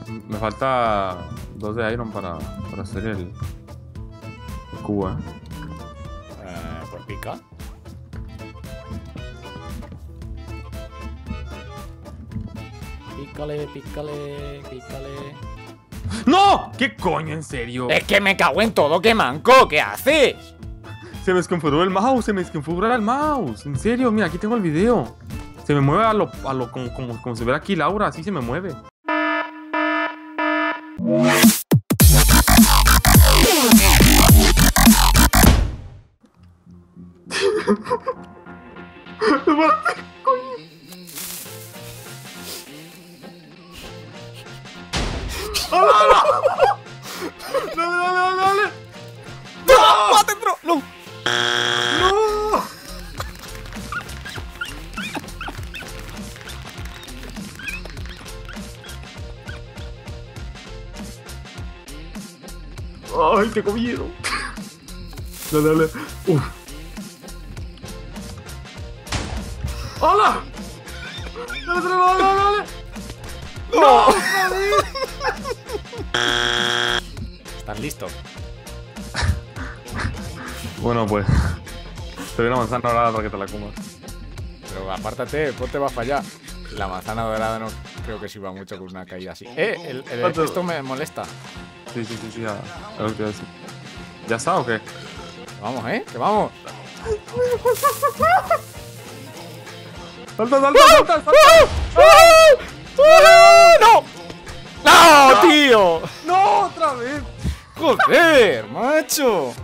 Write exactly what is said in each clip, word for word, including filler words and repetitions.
Me falta dos de Iron para, para hacer el, el cubo, ¿eh? Eh, pues pica. Pícale, pícale, pícale. ¡No! ¿Qué coño, en serio? Es que me cago en todo, qué manco, ¿qué haces? Se me desconfiguró el mouse, se me desconfiguró el mouse. En serio, mira, aquí tengo el video. Se me mueve a lo, a lo como, como, como se ve aquí Laura, así se me mueve. ¡Dale, dale, dale, dale! ¡No! ¡Mate, bro! ¡No! ¡No! ¡Ay, te comieron! Dale, dale. ¡Uf! ¡Hola! ¡Dale, dale, dale, dale! ¡No! ¿Estás listo? Bueno, pues. Te doy una manzana dorada para que te la comas. Pero apártate, ponte va para allá. La manzana dorada no creo que sirva mucho con una caída así. Eh, el, el, el, esto me molesta. Sí, sí, sí, sí, ya. Es lo que te iba a decir. ¿Ya está o qué? Vamos, eh, que vamos. ¡Salta, salta, salta! salta. ¡No! ¡No, tío! ¡No, otra vez! ¡Joder, macho!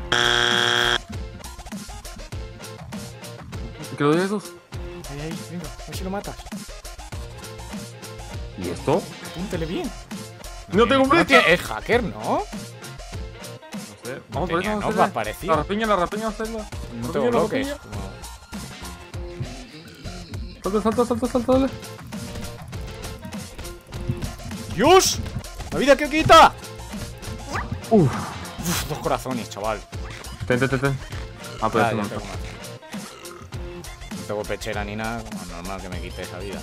¿Qué lo de esos? Ahí, ahí, venga, a ver si lo matas. ¿Y esto? Apúntele bien. No tengo No flecha. tiene- es hacker, ¿no? No sé. Vamos por Tenía, eso. no va a aparecer. La rapiña, la rapiña, hacerla. No tengo bloques. Salta, salta, salta, salta, dale. ¡Dios! ¡La vida que quita! Uf. Uf, dos corazones, chaval. Ten, ten, ten, ten. Ah, pero Ah, este ya no. tengo más. No tengo pechera ni nada, como normal que me quite esa vida.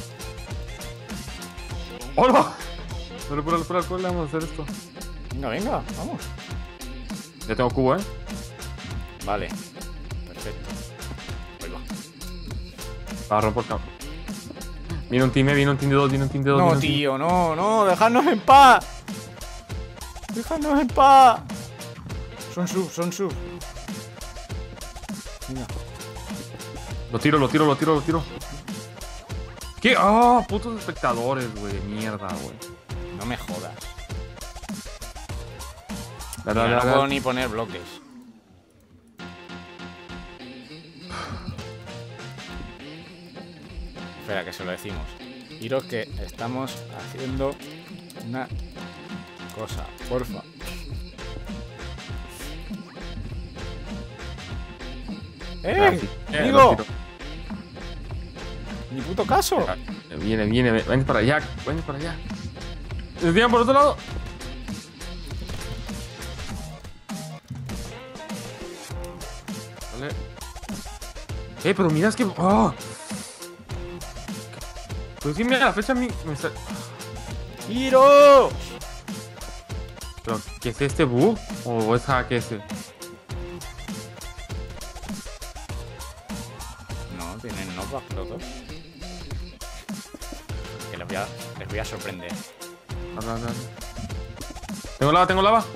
¡Hola! Dale, por por alcohol, le vamos a hacer esto. Venga, venga, vamos. Ya tengo cubo, ¿eh? Vale, perfecto. Ahí va. Para romper el campo. Viene un team, eh, viene un team de dos, viene un team de dos. viene No, un team. tío, no, no, dejadnos en paz. Dejadnos en paz. Son sub, son sub. Venga. Lo tiro, lo tiro, lo tiro, lo tiro. ¿Qué? ¡Ah! Oh, putos espectadores, güey. Mierda, güey. No me jodas. Dale, Mira, dale, no dale. puedo ni poner bloques. Espera, que se lo decimos. Iros que estamos haciendo una cosa, porfa. Ah, ¡Eh! sí. Eh, ¡Amigo! lo tiro. ¡Ni puto caso! Viene, viene, ven para allá, ven para allá. ¿Desvían por otro lado? Vale. Eh, pero mira, es que. ¡Oh! Pues sí, mira, la flecha a mí me está. ¡Tiro! ¿Pero qué es este bug? ¿O es hack ese? No, tienen knockback los dos. Que les voy a, les voy a sorprender. Dale, dale, dale. Tengo lava, tengo lava.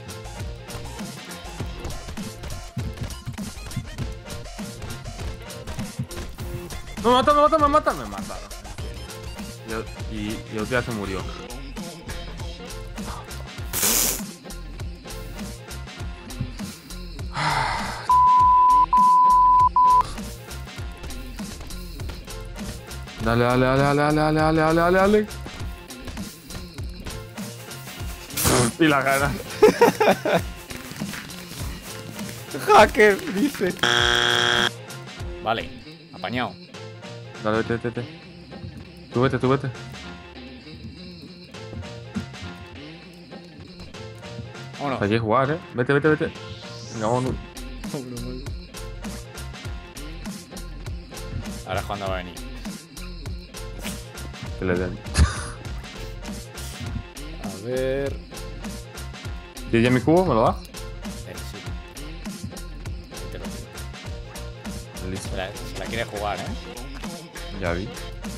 No, me matan, me matan, me matan, me mataron. Y, y, y otro ya se murió. Dale, dale, dale, dale, dale, dale, dale, dale, dale, dale. Y la gana. Hacker, dice. Vale, apañado. Dale, vete, vete, vete. Tú vete, tú vete. Vámonos. Hay que jugar, eh. Vete, vete, vete. Venga, vámonos. Ahora es cuando va a venir. Que le den. A ver. ¿Y ya mi cubo? ¿Me lo das? Eh, sí. Ahí te lo pido. Listo. Se la, se la quiere jugar, ¿eh? Ya vi.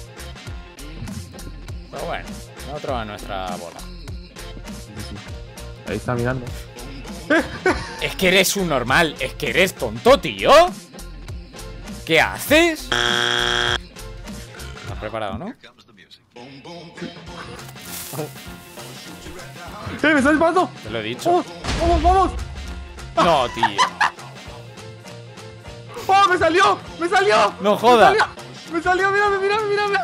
Pero bueno, nosotros a nuestra bola. Sí, sí. Ahí está mirando. Es que eres un normal, es que eres tonto, tío. ¿Qué haces? ¿Estás preparado, no? ¡Eh! ¡Me está disparando! Te lo he dicho. ¡Vamos! ¡Vamos, vamos! No, tío. ¡Oh, me salió! ¡Me salió! No jodas. ¡Me salió! ¡Me salió! ¡Mírame, mírame, mírame!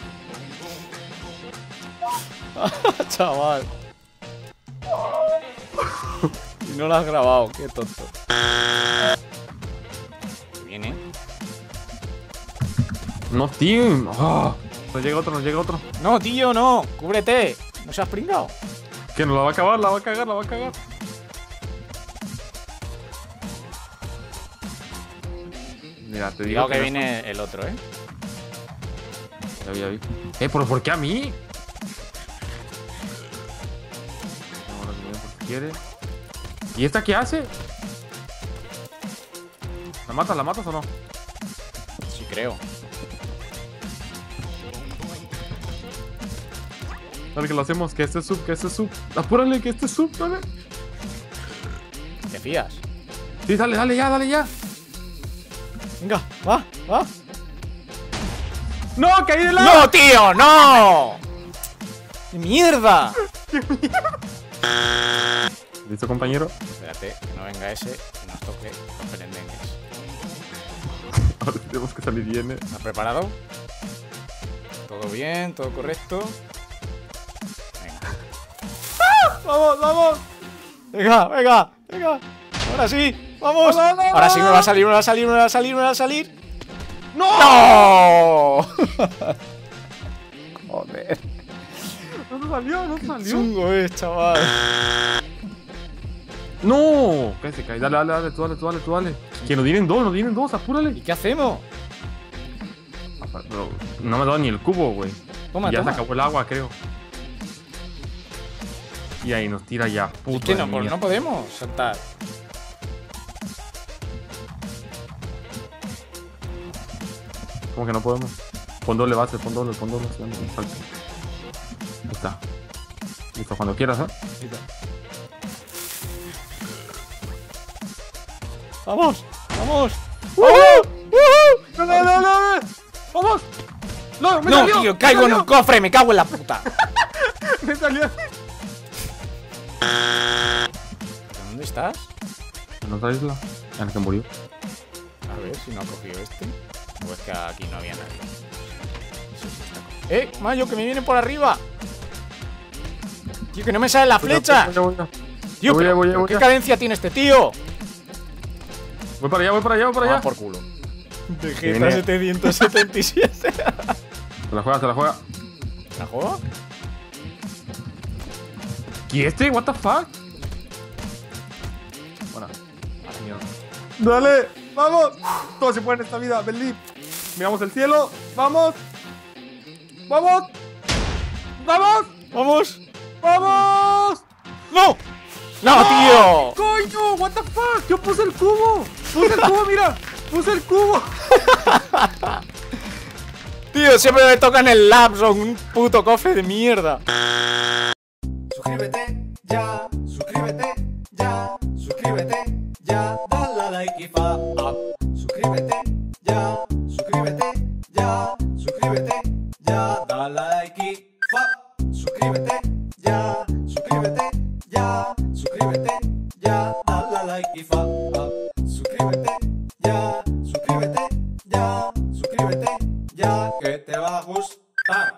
Chaval. Y no lo has grabado, qué tonto. Viene. No, tío. Oh, nos llega otro, nos llega otro. No, tío, no. Cúbrete. No seas pringao. Que nos la va a acabar, la va a cagar, la va a cagar. Mira, te digo Cuidado que no viene el otro, ¿eh? Ya vi, ya vi. Eh, ¿pero por qué a mí? Ahora que me den porque quiere. ¿Y esta qué hace? ¿La matas, la matas o no? Sí, creo. Dale que lo hacemos, que este es sub, que este es sub. Apúrale, que este es sub, dale. ¿Te fías? Sí, dale, dale ya, dale ya. Venga, va, va. ¡No, caí de lado! ¡No, tío, no! ¡Qué mierda! ¿Listo, compañero? Espérate, que no venga ese y nos toque los perendengues. Ahora tenemos que salir bien, eh. ¿Estás preparado? Todo bien, todo correcto. Venga. ¡Ah! ¡Vamos, vamos! Venga, venga, venga. Ahora sí, vamos. ¡Vamos, vamos! Ahora sí me va a salir, me va a salir, me va a salir, me va a salir. ¡No! ¡No! Joder. No nos salió, no nos salió. Chungo es, chaval. ¡No! ¿Qué se cae? Dale, dale, dale, tú dale, tú dale, tú dale. Que nos tienen dos, nos tienen dos, apúrale. ¿Y qué hacemos? Pero no me ha dado ni el cubo, güey. Toma, Ya toma. se acabó el agua, creo. Y ahí nos tira ya, puto. Es que no, de pues mierda. no podemos saltar. ¿Cómo que no podemos? Pon doble base, pon doble, pon doble. Salte. Ahí está. Listo, cuando quieras, ¿eh? ¡Vamos! ¡Vamos! ¡Uh! ¡No, no, no, no! ¡Vamos! ¡No, me No, salió! tío, me caigo en salió, un cofre, me cago en la puta. ¡Me salió! ¿Dónde estás? ¿En otra isla? En la que murió. A ver si no ha cogido este. O es que aquí no había nadie. Sí, sí, está cogido. ¡Eh, Mayo, que me vienen por arriba! Tío, que no me sale la flecha. Voy, voy, voy, Tío, voy, pero, voy, pero voy, ¿qué voy. cadencia tiene este tío? voy para allá, voy para allá, voy para allá. Ah, por culo. Viene. Vegeta setecientos setenta y siete. Se la juega, se la juega. ¿La juego? ¿Y este? ¿What the fuck? Bueno, a la mierda. Dale, vamos. Todo se puede en esta vida, believe. Miramos el cielo. Vamos. Vamos. Vamos. ¡Vamos! Vamos. ¡No! ¡No, tío! Coño, what the fuck. Yo puse el cubo. Puse el cubo, mira. Puse el cubo. Tío, siempre me tocan el lapso, un puto cofre de mierda. Suscríbete ya, suscríbete ya, suscríbete ya, dale a like y fa up. Suscríbete ya, suscríbete ya, suscríbete ya, dale a like y fa. Suscríbete ya, suscríbete ya, suscríbete ya, dale a like y fa up. Suscríbete